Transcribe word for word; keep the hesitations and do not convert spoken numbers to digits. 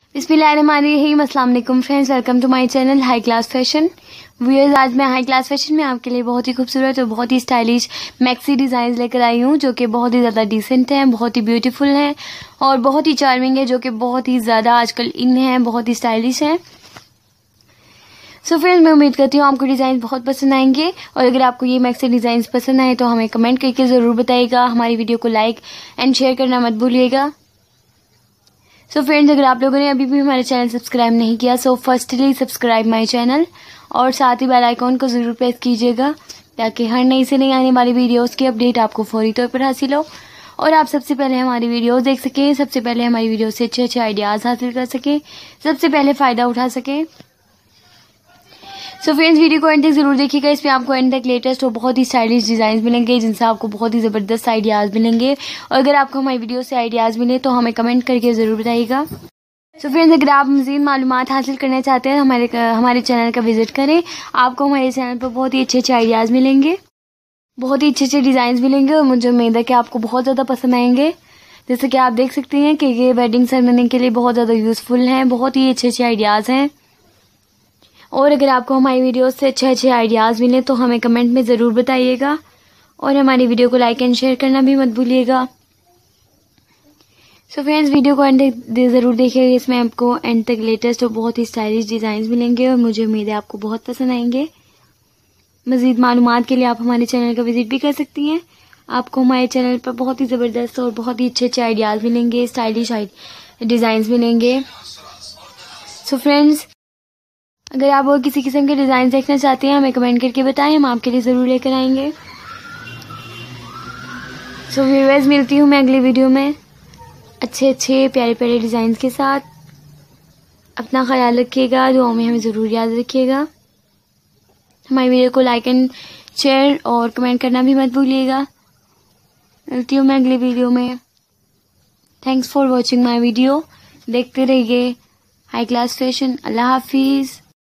बिस्मिल्लाहिर्रहमानिर्रहीम, अस्सलाम वालेकुम friends, welcome to my channel high class fashion viewers. आज मैं हाई क्लास फैशन में आपके लिए बहुत ही खूबसूरत और बहुत ही स्टाइलिश मैक्सी डिज़ाइन लेकर आई हूँ, जो कि बहुत ही ज़्यादा डिसेंट हैं, बहुत ही ब्यूटीफुल हैं और बहुत ही चार्मिंग है, जो कि बहुत ही ज़्यादा आजकल इन हैं, बहुत ही स्टाइलिश हैं। सो so फ्रेंड्स, मैं उम्मीद करती हूँ आपको डिज़ाइन बहुत पसंद आएंगे और अगर आपको ये मैक्सी डिज़ाइन पसंद आए तो हमें कमेंट करके ज़रूर बताइएगा। हमारी वीडियो को लाइक एंड शेयर करना मत भूलिएगा। सो so फ्रेंड्स, अगर आप लोगों ने अभी भी हमारे चैनल सब्सक्राइब नहीं किया so firstly subscribe my channel और साथ ही बेल आइकॉन को ज़रूर प्रेस कीजिएगा, ताकि हर नई से नई आने वाली वीडियोस की अपडेट आपको फौरी तौर पर हासिल हो और आप सबसे पहले हमारी वीडियोस देख सकें, सबसे पहले हमारी वीडियो से अच्छे अच्छे आइडियाज़ हासिल कर सकें, सबसे पहले फ़ायदा उठा सकें। सो फ्रेंड्स, वीडियो को एंड तक ज़रूर देखिएगा। इसमें आपको एंड तक लेटेस्ट और बहुत ही स्टाइलिश डिज़ाइन मिलेंगे, जिनसे आपको बहुत ही ज़बरदस्त आइडियाज़ मिलेंगे। और अगर आपको हमारी वीडियो से आइडियाज़ मिले तो हमें कमेंट करके ज़रूर बताइएगा। सो फ्रेंड्स, अगर आप मज़ीद मालूमात हासिल करना चाहते हैं हमारे हमारे चैनल का विज़िट करें। आपको हमारे चैनल पर बहुत ही अच्छे अच्छे आइडियाज़ मिलेंगे, बहुत ही अच्छे अच्छे डिज़ाइन मिलेंगे और मुझे उम्मीद है कि आपको बहुत ज़्यादा पसंद आएंगे। जैसे कि आप देख सकते हैं कि ये वेडिंग सेरेमनी के लिए बहुत ज़्यादा यूज़फुल हैं, बहुत ही अच्छे अच्छे आइडियाज़ हैं। और अगर आपको हमारी वीडियो से अच्छे अच्छे आइडियाज़ मिले तो हमें कमेंट में ज़रूर बताइएगा और हमारी वीडियो को लाइक एंड शेयर करना भी मत भूलिएगा। सो फ्रेंड्स, वीडियो को एंड तक ज़रूर देखिएगा। इसमें आपको एंड तक लेटेस्ट और बहुत ही स्टाइलिश डिज़ाइन मिलेंगे और मुझे उम्मीद है आपको बहुत पसंद आएंगे। मज़ीद मालूमात के लिए आप हमारे चैनल का विज़िट भी कर सकती हैं। आपको हमारे चैनल पर बहुत ही ज़बरदस्त और बहुत ही अच्छे अच्छे आइडियाज़ मिलेंगे, स्टाइलिश डिज़ाइन मिलेंगे। सो फ्रेंड्स, अगर आप और किसी किस्म के डिज़ाइन देखना चाहते हैं हमें कमेंट करके बताएं, हम आपके लिए ज़रूर लेकर आएंगे। सो व्यूअर्स, मिलती हूँ मैं अगली वीडियो में अच्छे अच्छे प्यारे प्यारे डिज़ाइन के साथ। अपना ख्याल रखिएगा, दुआओं में हमें ज़रूर याद रखिएगा। हमारी वीडियो को लाइक एंड शेयर और कमेंट करना भी मत भूलिएगा। मिलती हूँ मैं अगली वीडियो में। Thanks for watching my video. देखते रहिए हाई क्लास फैशन। अल्लाह हाफिज़।